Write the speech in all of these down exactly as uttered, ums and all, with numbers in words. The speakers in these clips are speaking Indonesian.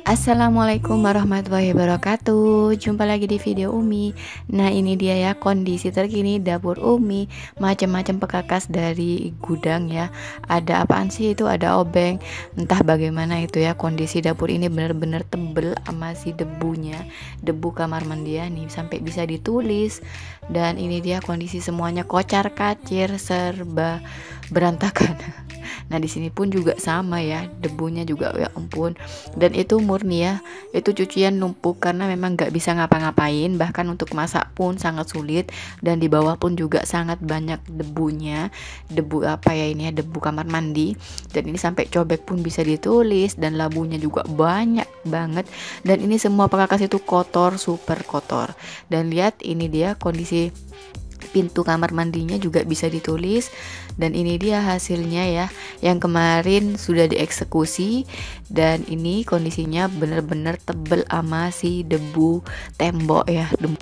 Assalamualaikum warahmatullahi wabarakatuh. Jumpa lagi di video Umi. Nah, ini dia ya kondisi terkini dapur Umi. Macam-macam pekakas dari gudang ya. Ada apaan sih itu? Ada obeng. Entah bagaimana itu ya. Kondisi dapur ini benar-benar tebel sama si debunya. Debu kamar mandi ya nih sampai bisa ditulis. Dan ini dia kondisi semuanya kocar-kacir, serba berantakan. Nah, di sini pun juga sama ya, debunya juga ya ampun. Dan itu murni ya, itu cucian numpuk karena memang nggak bisa ngapa-ngapain, bahkan untuk masak pun sangat sulit. Dan di bawah pun juga sangat banyak debunya, debu apa ya ini ya, debu kamar mandi. Dan ini sampai cobek pun bisa ditulis, dan labunya juga banyak banget. Dan ini semua pekakas itu kotor, super kotor. Dan lihat ini dia kondisi pintu kamar mandinya juga bisa ditulis. Dan ini dia hasilnya ya, yang kemarin sudah dieksekusi. Dan ini kondisinya bener-bener tebel sama si debu tembok ya, debu.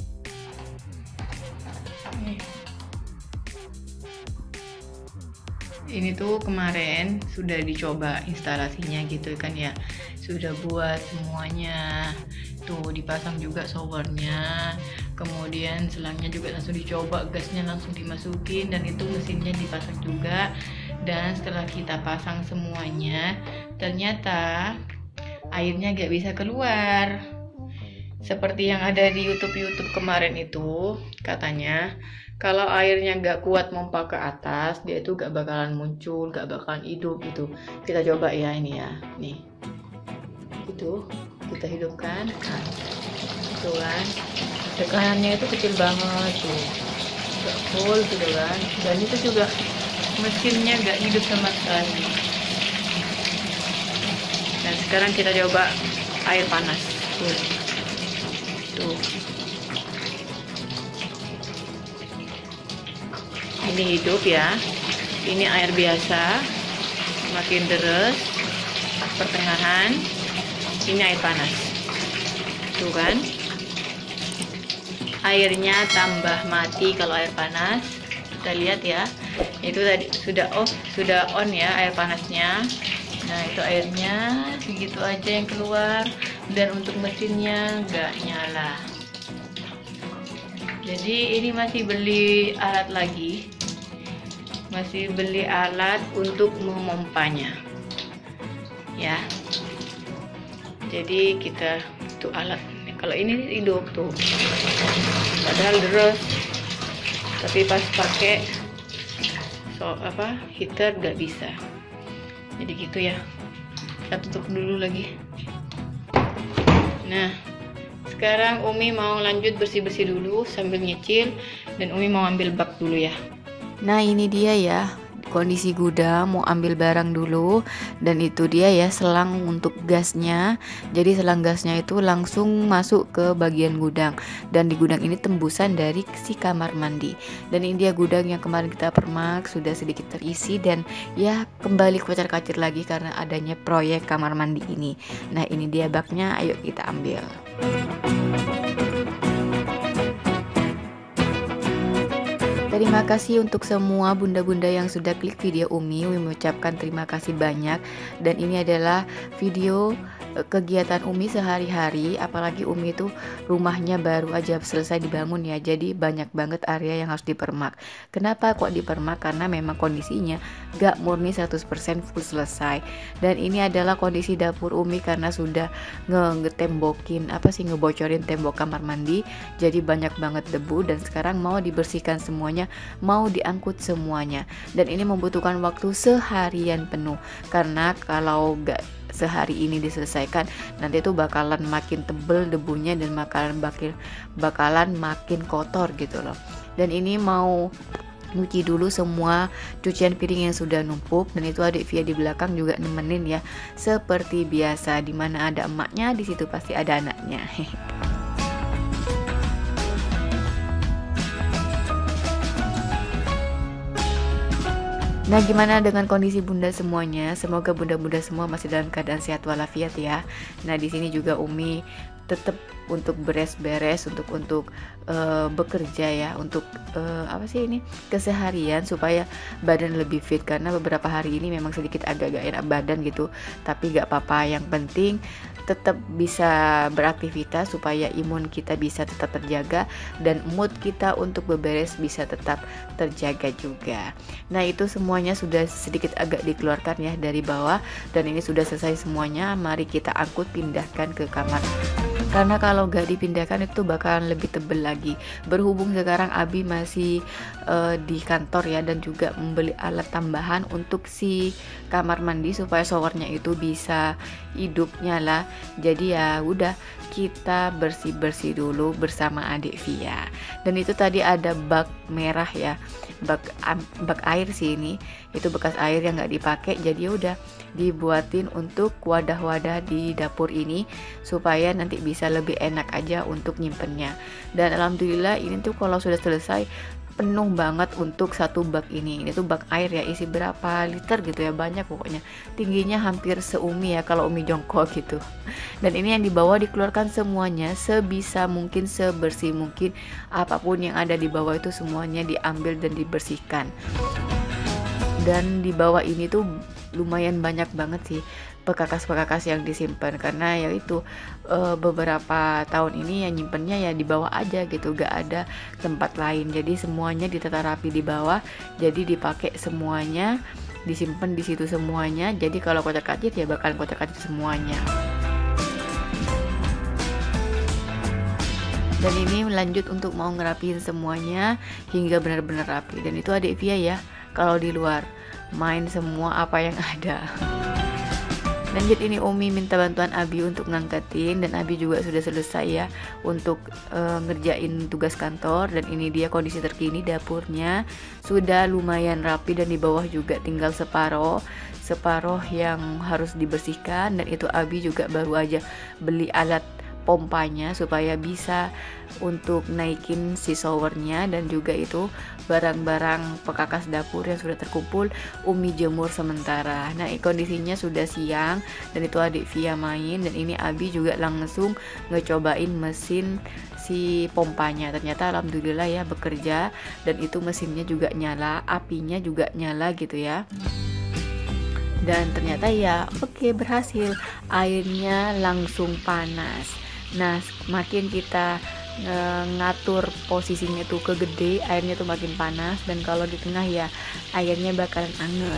Ini tuh kemarin sudah dicoba instalasinya gitu kan ya, sudah buat semuanya tuh, dipasang juga showernya, kemudian selangnya juga langsung dicoba, gasnya langsung dimasukin, dan itu mesinnya dipasang juga. Dan setelah kita pasang semuanya, ternyata airnya gak bisa keluar seperti yang ada di YouTube YouTube kemarin itu. Katanya kalau airnya gak kuat mompa ke atas, dia itu gak bakalan muncul, gak bakalan hidup gitu. Kita coba ya, ini ya, nih itu kita hidupkan. Nah, itu kan tekanannya itu kecil banget tuh, gak full gitu kan. Dan itu juga mesinnya gak hidup sama sekali. Dan sekarang kita coba air panas tuh, tuh. Ini hidup ya, ini air biasa, makin deres pertengahan, ini air panas tuh kan, airnya tambah mati kalau air panas. Kita lihat ya, itu tadi sudah off, sudah on ya air panasnya. Nah, itu airnya segitu aja yang keluar, dan untuk mesinnya nggak nyala. Jadi ini masih beli alat lagi, masih beli alat untuk memompanya ya. Jadi kita tuh alat, kalau ini hidup tuh, padahal deres, tapi pas pakai so apa heater gak bisa. Jadi gitu ya, kita tutup dulu lagi. Nah, sekarang Umi mau lanjut bersih-bersih dulu sambil nyicil, dan Umi mau ambil bak dulu ya. Nah, ini dia ya kondisi gudang, mau ambil barang dulu. Dan itu dia ya selang untuk gasnya. Jadi selang gasnya itu langsung masuk ke bagian gudang, dan di gudang ini tembusan dari si kamar mandi. Dan ini dia gudang yang kemarin kita permak, sudah sedikit terisi dan ya kembali kocar-kacir lagi karena adanya proyek kamar mandi ini. Nah, ini dia baknya, ayo kita ambil. Terima kasih untuk semua bunda-bunda yang sudah klik video Umi. Umi mengucapkan terima kasih banyak. Dan ini adalah video kegiatan Umi sehari-hari. Apalagi Umi itu rumahnya baru aja selesai dibangun ya, jadi banyak banget area yang harus dipermak. Kenapa kok dipermak? Karena memang kondisinya gak murni seratus persen full selesai. Dan ini adalah kondisi dapur Umi karena sudah ngetembokin apa sih ngebocorin tembok kamar mandi, jadi banyak banget debu. Dan sekarang mau dibersihkan semuanya, mau diangkut semuanya, dan ini membutuhkan waktu seharian penuh. Karena kalau gak sehari ini diselesaikan, nanti itu bakalan makin tebel debunya, dan bakalan bakal bakalan makin kotor gitu loh. Dan ini mau nyuci dulu semua cucian piring yang sudah numpuk. Dan itu adik Via di belakang juga nemenin ya, seperti biasa. Dimana ada emaknya, di situ pasti ada anaknya. Nah, gimana dengan kondisi bunda semuanya? Semoga bunda-bunda semua masih dalam keadaan sehat walafiat ya. Nah, di sini juga Umi tetap untuk beres-beres, untuk untuk uh, bekerja ya, untuk uh, apa sih ini keseharian supaya badan lebih fit. Karena beberapa hari ini memang sedikit agak-agak enak badan gitu, tapi gak apa-apa, yang penting tetap bisa beraktivitas, supaya imun kita bisa tetap terjaga dan mood kita untuk beberes bisa tetap terjaga juga. Nah, itu semuanya sudah sedikit agak dikeluarkan ya dari bawah, dan ini sudah selesai semuanya. Mari kita angkut, pindahkan ke kamar. Karena kalau gak dipindahkan itu bakalan lebih tebel lagi. Berhubung sekarang Abi masih uh, di kantor ya, dan juga membeli alat tambahan untuk si kamar mandi supaya showernya itu bisa hidup nyala. Jadi ya udah, kita bersih-bersih dulu bersama adik Via. Dan itu tadi ada bak merah ya, bak bak air sih ini. Itu bekas air yang nggak dipakai, jadi udah dibuatin untuk wadah-wadah di dapur ini supaya nanti bisa lebih enak aja untuk nyimpennya. Dan alhamdulillah ini tuh kalau sudah selesai penuh banget untuk satu bak ini. Ini tuh bak air ya, isi berapa liter gitu ya, banyak pokoknya. Tingginya hampir seumi ya kalau Umi jongkok gitu. Dan ini yang dibawa dikeluarkan semuanya sebisa mungkin, sebersih mungkin. Apapun yang ada di bawah itu semuanya diambil dan dibersihkan. Dan di bawah ini tuh lumayan banyak banget sih pekakas-pekakas yang disimpan, karena ya itu e, beberapa tahun ini ya nyimpennya ya di bawah aja gitu, gak ada tempat lain. Jadi semuanya ditata rapi di bawah, jadi dipakai semuanya, disimpan di situ semuanya. Jadi kalau kotak-kacir ya bakalan kotak-kacir semuanya. Dan ini lanjut untuk mau ngerapiin semuanya hingga benar-benar rapi. Dan itu adik Via ya, kalau di luar main semua apa yang ada. Lanjut ini Umi minta bantuan Abi untuk ngangkatin, dan Abi juga sudah selesai ya untuk e, ngerjain tugas kantor. Dan ini dia kondisi terkini dapurnya, sudah lumayan rapi, dan di bawah juga tinggal separoh separoh yang harus dibersihkan. Dan itu Abi juga baru aja beli alat pompanya supaya bisa untuk naikin si showernya. Dan juga itu barang-barang pekakas dapur yang sudah terkumpul Umi jemur sementara. Nah, kondisinya sudah siang, dan itu adik Via main, dan ini Abi juga langsung ngecobain mesin si pompanya. Ternyata alhamdulillah ya bekerja, dan itu mesinnya juga nyala, apinya juga nyala gitu ya. Dan ternyata ya oke, okay, berhasil, airnya langsung panas. Nah, makin kita e, ngatur posisinya tuh ke gede, airnya tuh makin panas, dan kalau di tengah ya airnya bakalan anget.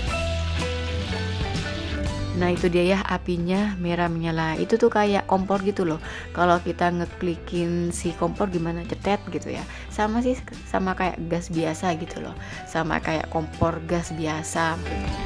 Nah, itu dia ya, apinya merah menyala. Itu tuh kayak kompor gitu loh. Kalau kita ngeklikin si kompor gimana, cetet gitu ya. Sama sih, sama kayak gas biasa gitu loh. Sama kayak kompor gas biasa maksudnya.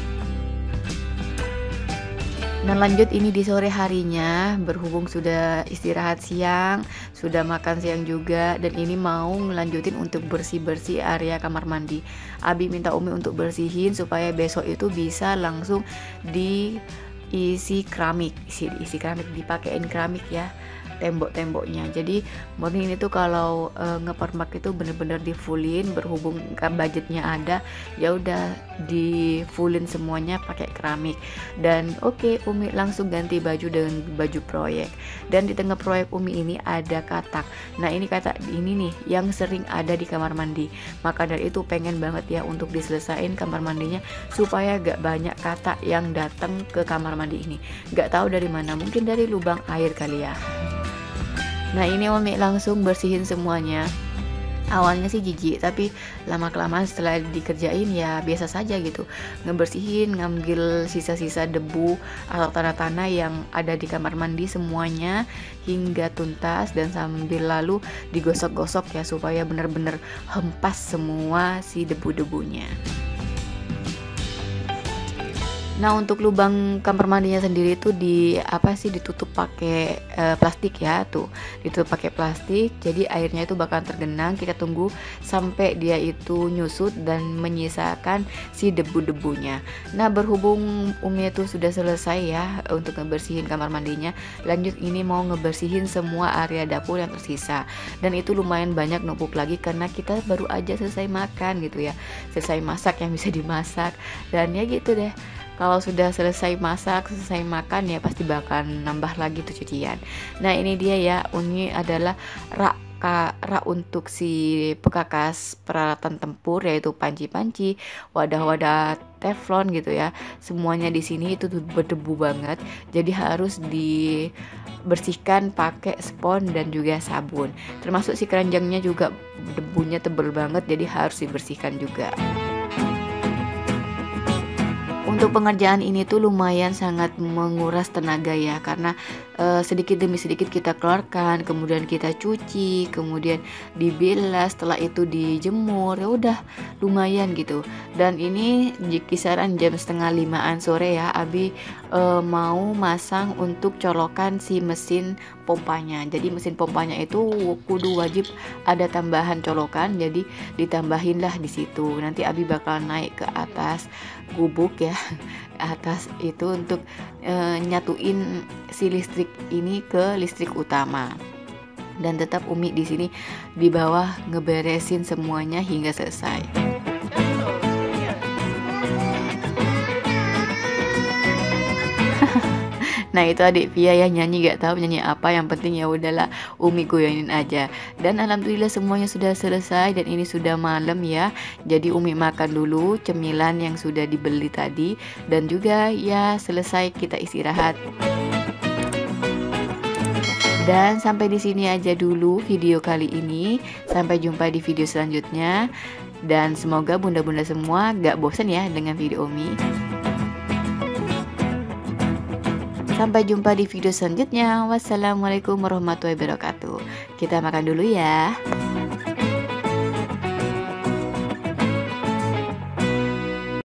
Nah, lanjut ini di sore harinya, berhubung sudah istirahat siang, sudah makan siang juga, dan ini mau ngelanjutin untuk bersih-bersih area kamar mandi. Abi minta Umi untuk bersihin supaya besok itu bisa langsung diisi keramik, isi isi keramik, dipakein keramik ya, tembok-temboknya. Jadi murni ini tuh kalau e, ngepermak itu bener-bener di fullin, berhubung budgetnya ada, ya udah di fullin semuanya pakai keramik. Dan oke, okay, Umi langsung ganti baju dengan baju proyek. Dan di tengah proyek Umi ini ada katak. Nah, ini katak ini nih yang sering ada di kamar mandi. Maka dari itu pengen banget ya untuk diselesain kamar mandinya supaya gak banyak katak yang datang ke kamar mandi ini. Gak tahu dari mana, mungkin dari lubang air kali ya. Nah, ini Umi langsung bersihin semuanya. Awalnya sih jijik, tapi lama-kelamaan setelah dikerjain ya biasa saja gitu. Ngebersihin, ngambil sisa-sisa debu atau tanah-tanah yang ada di kamar mandi semuanya hingga tuntas, dan sambil lalu digosok-gosok ya supaya benar-benar hempas semua si debu-debunya. Nah, untuk lubang kamar mandinya sendiri itu di apa sih ditutup pakai e, plastik ya, tuh ditutup pakai plastik, jadi airnya itu bakal tergenang. Kita tunggu sampai dia itu nyusut dan menyisakan si debu-debunya. Nah, berhubung Umi itu sudah selesai ya untuk ngebersihin kamar mandinya, lanjut ini mau ngebersihin semua area dapur yang tersisa. Dan itu lumayan banyak numpuk lagi karena kita baru aja selesai makan gitu ya, selesai masak yang bisa dimasak. Dan ya gitu deh, kalau sudah selesai masak, selesai makan ya pasti bakal nambah lagi tuh cucian. Nah, ini dia ya, Uni adalah rak rak untuk si pekakas peralatan tempur, yaitu panci-panci, wadah-wadah teflon gitu ya. Semuanya di sini itu tuh berdebu banget. Jadi harus dibersihkan pakai spons dan juga sabun. Termasuk si keranjangnya juga debunya tebel banget, jadi harus dibersihkan juga. Untuk pengerjaan ini tuh lumayan sangat menguras tenaga ya, karena e, sedikit demi sedikit kita keluarkan, kemudian kita cuci, kemudian dibilas, setelah itu dijemur, ya udah lumayan gitu. Dan ini di kisaran jam setengah limaan sore ya, Abi e, mau masang untuk colokan si mesin pompanya. Jadi mesin pompanya itu kudu wajib ada tambahan colokan, jadi ditambahinlah di situ. Nanti Abi bakal naik ke atas gubuk ya, atas itu untuk e, nyatuin si listrik ini ke listrik utama. Dan tetap Umi di sini di bawah ngeberesin semuanya hingga selesai. Nah itu adik Via ya, nyanyi gak tahu nyanyi apa, yang penting ya udahlah Umi goyangin aja. Dan alhamdulillah semuanya sudah selesai dan ini sudah malam ya. Jadi Umi makan dulu cemilan yang sudah dibeli tadi dan juga ya selesai kita istirahat. Dan sampai di sini aja dulu video kali ini. Sampai jumpa di video selanjutnya. Dan semoga bunda-bunda semua gak bosan ya dengan video Umi. Sampai jumpa di video selanjutnya. Wassalamualaikum warahmatullahi wabarakatuh. Kita makan dulu ya.